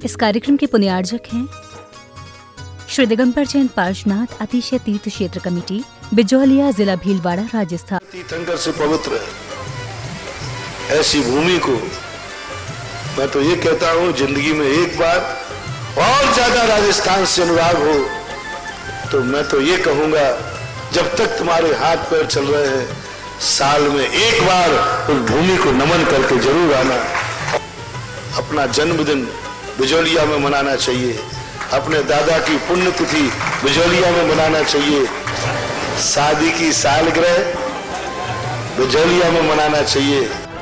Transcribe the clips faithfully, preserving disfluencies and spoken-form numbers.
इस कार्यक्रम के पुण्यार्जक हैं श्री दिगंबर जैन पार्श्वनाथ अतिशय तीर्थ क्षेत्र कमेटी, बिजौलिया, जिला भीलवाड़ा, राजस्थान। तीर्थंकर से पवित्र ऐसी भूमि को मैं तो ये कहता हूँ, जिंदगी में एक बार और ज्यादा राजस्थान से अनुराग हो तो मैं तो ये कहूंगा, जब तक तुम्हारे हाथ पैर चल रहे हैं, साल में एक बार उस भूमि को नमन करके जरूर आना। अपना जन्मदिन बिजौलिया में मनाना चाहिए, अपने दादा की पुण्यतिथि बिजौलिया में मनाना चाहिए, शादी की सालगिरह बिजौलिया में मनाना चाहिए।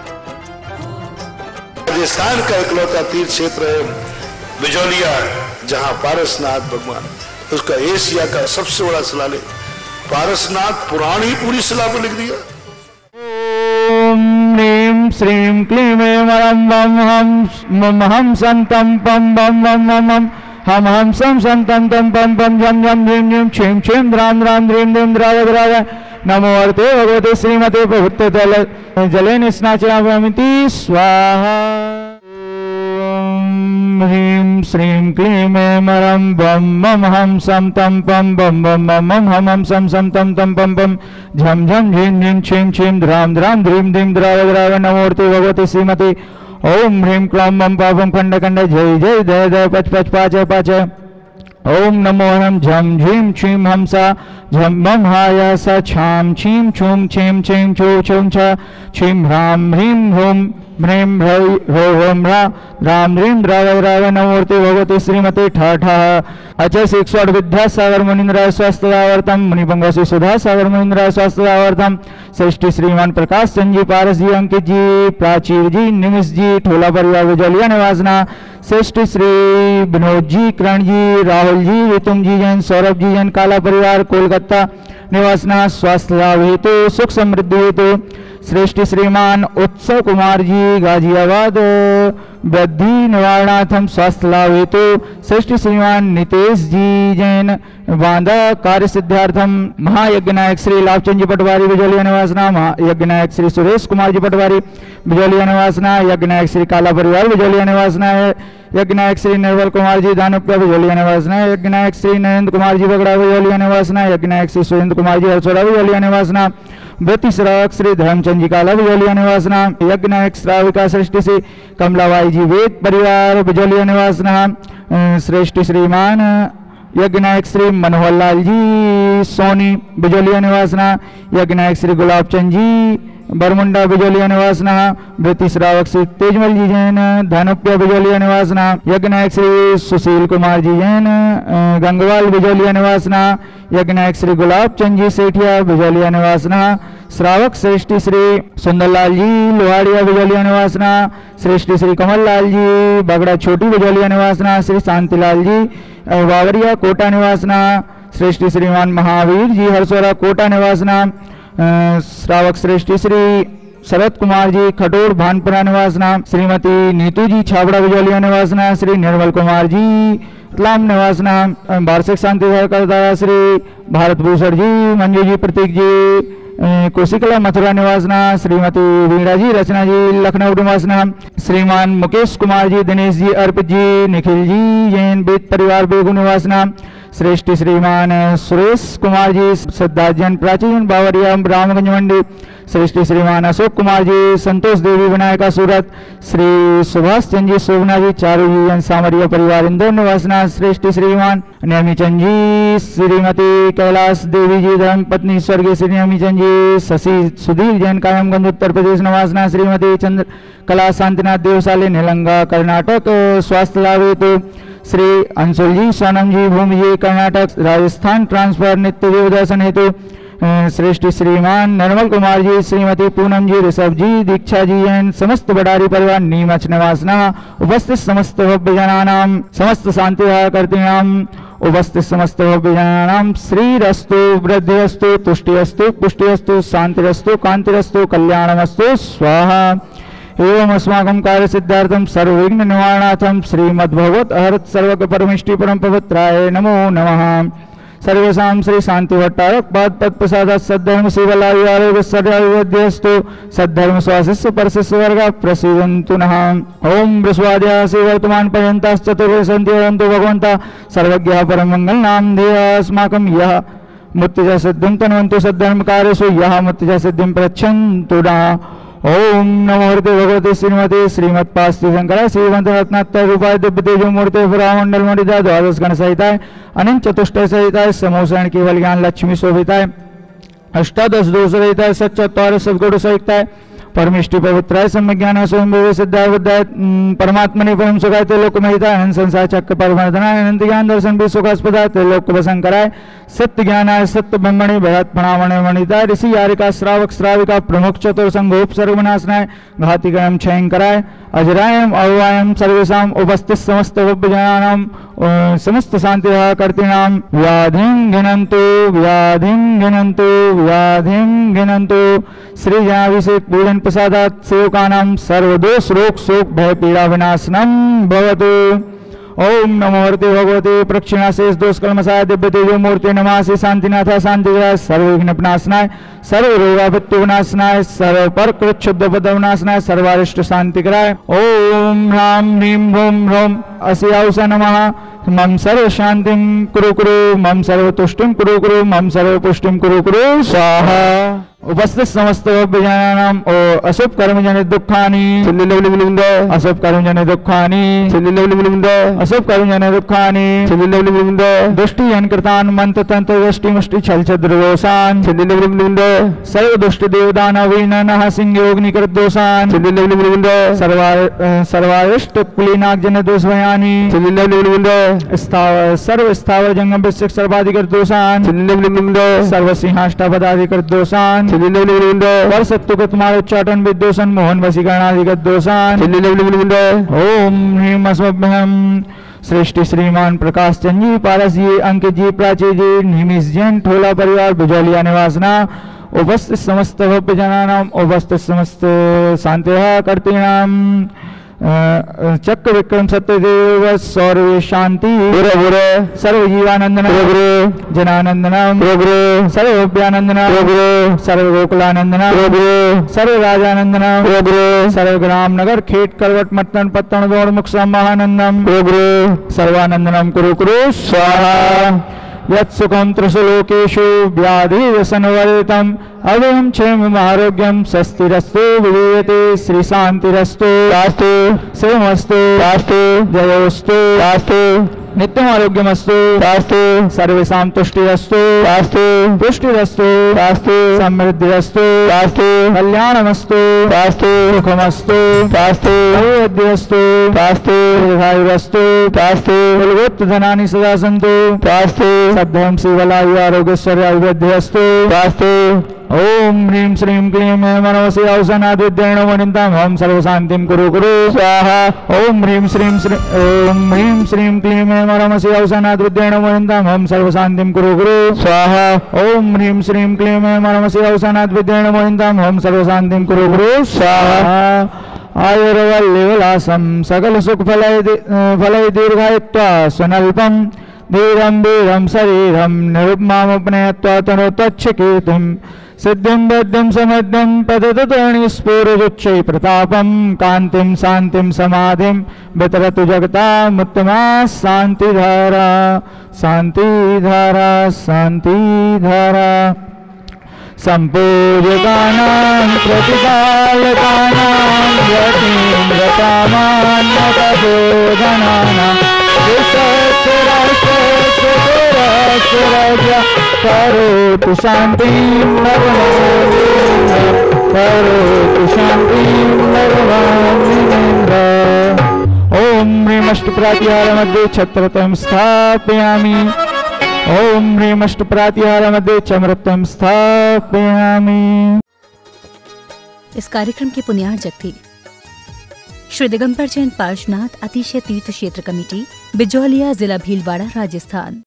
राजस्थान का इकलौता तीर्थ क्षेत्र है बिजौलिया, जहां पारसनाथ भगवान, उसका एशिया का सबसे बड़ा शिलालेख, पारसनाथ पुराण ही पूरी शिला पर लिख दिया। ओम ह्रीं श्रीं क्लीं मरं बम हम हम संतम पम बम बम बम हम हम हम सम संतम तम पम पम जम जम ह्रीं ह्रीं क्षीं क्षीं द्रां द्रां ह्रीं ह्रीं द्राव द्राव नमो अर्थे भगवते श्रीमते प्रभुत्व जल जले निस्नाचयामिति स्वाहा। ओम ह्रीं श्रीं क्लीं मरं बम मम हम सम तम पम बम बम बम हम हम सम सम तम तम पम पम झम झम झीं झीं क्षीं क्षीं द्रां द्रां ह्रीं ह्रीं द्राव द्राव नमो अर्थे भगवते श्रीमते। ओम ह्रीं क्लौं मम पापम खंड खंड जय जय दय दय पच पच पाचय पाचय। ओम नमो हम झम झीं क्षीं हमसा झम मम हाय स छाम छीं छूं छीं छीं छू छूं छ छीं ह्रां ह्रीं ह्रूं ह्रीं ह्रौ ह्रो ह्रौं ह्रा द्रां ह्रीं द्राव द्राव नमोर्ते भगवते श्रीमते ठ ठ। अचय शिक्षण विद्यासागर मुनीन्द्राय स्वास्थ्यवर्तम मुनिपंगसु सुधा सागर मुनीन्द्राय स्वास्थ्यवर्तम। सृष्टि श्रीमान प्रकाश चंद जी, पारस जी, अंकित जी, प्राचीर जी, निमिष जी, ठोला परिवार बिजौलिया निवासना। सृष्टि श्री विनोद जी, करण जी, राहुल जी, वितुम जी जैन, सौरभ जी जैन, काला परिवार कोलकाता निवासना। स्वास्थ्य लाभ हेतु, सुख समृद्धि हेतु श्रेष्ठ श्रीमान उत्सव कुमार जी, गाजियाबाद वृद्धि निवारणार्थम स्वास्थ्य लाभ हेतु श्रेष्ठ श्रीमान नितेश जी जैन, बांदा कार्य सिद्धार्थम। महायज्ञ नायक श्री लाभचंद जी पटवारी बिजौलिया निवासना। महायज्ञ नायक श्री सुरेश कुमार जी पटवारी बिजौलिया निवासना। यज्ञ नायक श्री काला परिवार बिजौलिया निवासना है। यज्ञ नायक श्री निर्मल कुमार जी दानवपुरा बिजौलिया निवासना। यज्ञ नायक श्री नरेंद्र कुमार जी बगड़ा बिजौलिया निवासना। यज्ञ नायक श्री सुरेंद्र कुमार जी हरसोरा बिजौलिया निवासना। वृत्ति श्रावक श्री धर्मचंद जी काला बिजौलिया निवासना। यज्ञ नायक श्राविका सृष्टि से कमलाबाई जी वेद परिवार बिजौलिया निवासना। श्रेष्ठ श्रीमान यज्ञ नायक श्री मनोहर लाल जी सोनी बिजौलिया निवासना। यज्ञ नायक श्री गुलाब चंद जी बरमुंडा बिजौलिया निवासना। वृत्ति श्रावक श्री तेजमल जी जैन धनुप्या बिजौलिया निवासना। यज्ञ नायक श्री सुशील कुमार जी जैन गंगवाल बिजौलिया निवासना। यज्ञ नायक श्री गुलाब चंद जी सेठिया बिजौलिया निवासना। श्रावक श्रेष्ठी श्री सुंदरलाल जी लोहाड़िया बिजौलिया निवासना। श्रेष्ठी श्री कमल लाल जी बगड़ा छोटी बिजौलिया निवासना। श्री शांतिलाल जी बावरिया कोटा निवासना। श्रेष्ठी श्रीमान महावीर जी हरसोरा कोटा निवासना। श्रावक श्रेष्ठी श्री शरद कुमार जी खटोर भानपुरा निवासना। श्रीमती नीतू जी छाबड़ा बिजौलिया निवासना। श्री निर्मल कुमार जी इस्लाम निवासना। वार्षिक शांति करता श्री भारत भूषण जी, मंजू जी, प्रतीक जी कोशिकला मथुरा निवासना। श्रीमती वीणा जी रचना जी लखनऊ निवासना। श्रीमान मुकेश कुमार जी, दिनेश जी, अर्पित जी, निखिल जी जैन वेद परिवार बेगू निवासना। श्रेष्ठ श्रीमान सुरेश कुमार जी सिद्धार्थ जैन प्राचीन बावरिया रामगंज मंडी। श्रेष्ठ श्रीमान अशोक कुमार जी संतोष देवी विनायका सूरत। श्री सुभाष चंद जी सोगना जी चारू जी जैन सामरिया परिवार इंदौर निवासना। श्रेष्ठ श्रीमान नेमी चंद जी, श्रीमती कैलाश देवी जी धर्म पत्नी स्वर्गीय श्री नेमी चंद जी। शशि सुधीर जैन कायमगंज उत्तर प्रदेश निवासना। श्रीमती चंद्र कला शांतिनाथ देवशाली निलंगा कर्नाटक स्वास्थ्य लाभ हेतु। श्री अंशुल जी सोनम जी भूमि जी कर्नाटक राजस्थान ट्रांसफर नित्य देव दर्शन हेतु। श्रेष्ठ श्रीमान निर्मल कुमार जी, श्रीमती पूनम जी, ऋषभ जी, दीक्षा जी जैन समस्त बडारी परिवार नीमच निवासना। उपस्थित समस्त भव्य जनानाम समस्त शांति करते नाम उपस्थित समस्त भव्य जनानाम श्रीरस्तु वृद्धिरस्तु तुष्टिरस्तु पुष्टिरस्तु शांतिरस्तु कांतिरस्तु कल्याणमस्तु स्वाहा। एवं अस्माकं कार्य सिद्धार्थम सर्वविघ्न निवारणार्थम श्रीमद्भगवत अहरत सर्वज्ञ परमेष्टि परम पवित्राय नमो नमः। सर्वेषां श्री शांति भट्टारक पाद पद प्रसाद सद्धर्म शिवलायु आरोग्य सर्वद्यस्तु सद्धर्म स्वाशिष्य परशिष्य वर्ग प्रसीदन्तु नः। ओम वृषवाद्या से वर्तमान पर्यन्ताश्च चतुर्वे सन्ति वदन्तु भगवन्तः सर्वज्ञः परम मंगल नाम ध्येयः अस्माकं यः मुत्तिजा सिद्धिं तन्वन्तु सद्धर्म कार्येषु यः मुत्तिजा सिद्धिं प्रयच्छन्तु नः। ओम नमो मूर्ति भगवती श्रीमती श्रीमत्पास्ति शंकराय श्रीमंत रत्नात्य रूपाय दिव्य तेजो मूर्ति पुरामंडल मंडिता द्वादश गण सहिताय अनंत चतुष्टय सहिताय समोषण केवल ज्ञान लक्ष्मी शोभिताय अष्टादश दोष रहिताय सच्चत्वार सद्गुण सहिताय परमिष्टि पवित्राय सम्यक ज्ञान स्वयं विवेक सिद्धाय बुद्धाय परमात्मने परम सुखाय लोक महिताय अनंत संसार चक्र परमर्दनाय अनंत ज्ञान दर्शन भी सुखास्पदाय लोक वसंकराय सत्य ज्ञानाय सत्य ब्रह्मणि बृहत् प्रणामणे मणिताय ऋषि यारिका श्रावक श्राविका प्रमुख चतुर्संगोप सर्वनाशनाय घातिकरम क्षयंकराय अजरायम अव्यायम सर्वेषां उपस्थित समस्त भव्यजनानां समस्त शांति कर्तॄणां व्याधिं घिनन्तु व्याधिं घिनन्तु व्याधिं घिनन्तु श्री जनाभिषेक पूजन प्रसादात् सेवकानां सर्वदोष रोग शोक भय पीड़ा विनाशनम भवतु। ओम नमो मूर्ति भगवती प्रक्षिणा शेष दोष कलमसाय दिव्य तेजो मूर्ति नमः श्री शांतिनाथ शांतिग्रह सर्वविघ्न विनाशनाय सर्व रोगाभित्य विनाशनाय सर्व पर कृच्छुद्ध पद विनाशनाय सर्वारिष्ट शांतिग्रह। ओम ह्रां ह्रीं ह्रूं ह्रौं अस्याउषा नमः मम सर्व शांतिं कुरु कुरु मम सर्व तुष्टिं कुरु कुरु मम सर्व पुष्टिं कुरु कुरु स्वाहा। उपस्थित समस्त भव्यजनानां ओ अशुभ कर्म जनित दुःखानि अशुभ कर्म जनित दुःखानि अशुभ कर्म जनित दुःखानि दृष्टि जनकृतान् मंत्र तंत्र दृष्टि मुष्टि छल छद्रदोषान् सर्व दुष्ट देवदान अवीननः सिंहयोग्निकृत दोषान् सर्वारिष्ट कुलीनाग जन दोष भयानि स्थावर सर्व स्थावर जंगम वृश्चिक सर्वाधिकृत दोषान् सर्व सिंहाष्टापदाधिकृत दोषान् पर सत्तु तुम्हारे उच्चाटन विद्योषण मोहन वशीकरणाधिगत दोषान्। ओम ह्रीं अस्मभ्यं सृष्टि श्रीमान प्रकाश चंद जी पारस जी अंकित जी प्राची जी निमिष जैन ठोला परिवार बिजौलिया निवासना उपस्थित समस्त भव्य जनानां उपस्थित समस्त शांतिः कर्तॄणां चक्र विक्रम सत्यदेव सौर्य शांति सर्व जीवानंदन जनानंदनम सर्वभ्यानंदनम सर्व गोकुलानंदनम सर्व राजानंदनम सर्व ग्राम नगर खेत करवट मट्टन पत्तन दौड़ मुख महानंदम सर्वानंदनम कुरु कुरु स्वाहा। यत्सुखं त्रिषु लोकेषु व्याधिव्यसनवर्जितम् अभयं क्षेमम् आरोग्यं स्वस्तिरस्तु विधीयते श्री शांतिरस्तु रास्तु सेवमस्तु रास्तु जयोस्तु रास्तु नित्यम आरोग्यमस्तु रास्तु सर्वेषां तुष्टिरस्तु रास्तु पुष्टिरस्तु रास्तु समृद्धिरस्तु रास्तु कल्याणमस्तु रास्तु सुखमस्तु रास्तु अयोध्यस्तु रास्तु दीर्घायुरस्तु रास्तु कुलगोत्र धनानि सदा सन्तु रास्तु सद्धर्म शिवलायु आरोग्यश्वर्य अभिवृद्धिरस्तु रास्तु। ओम ह्रीं श्रीं क्लीं मनोसी औषनाद्विद्येण वनितां हम सर्वशान्तिं कुरु कुरु स्वाहा। ओम ह्रीं श्रीं श्री ओम ह्रीं श्रीं क्लीं मनोसी औषनाद्विद्येण वनितां हम सर्वशान्तिं कुरु कुरु स्वाहा। ओम ह्रीं श्रीं क्लीं मनोसी औषनाद्विद्येण वनितां हम सर्वशान्तिं कुरु कुरु स्वाहा। आयुर्वल्लीविलासं सकल सुख फलै फलै दीर्घायुत्वा स्वनल्पं धीरं वीरं शरीरं निरुपमामुपनयत्वा तनोतच्छकीर्तिं सिद्धिं बुद्धिं समृद्धिं पतततोणि स्फुरदुच्चै प्रतापं कान्तिं शान्तिं समाधिं वितरतु जगतामुत्तमा शान्तिधारा शान्तिधारा शान्तिधारा। सम्पूज्यकानां प्रतिपालकानां यतीन्द्रकामान्यतबोधनानां करोतु शान्तिं करोतु शान्तिं भगवान्। ओम ह्रीं अष्टप्रातिहार मध्ये छत्रतं स्थापयामि ओम ह्रीं अष्टप्रातिहार मध्ये चमृतं स्थापयामि। इस कार्यक्रम के पुण्यार्जक थे श्री दिगंबर जैन पार्श्वनाथ अतिशय तीर्थ क्षेत्र कमेटी बिजौलिया जिला भीलवाड़ा राजस्थान।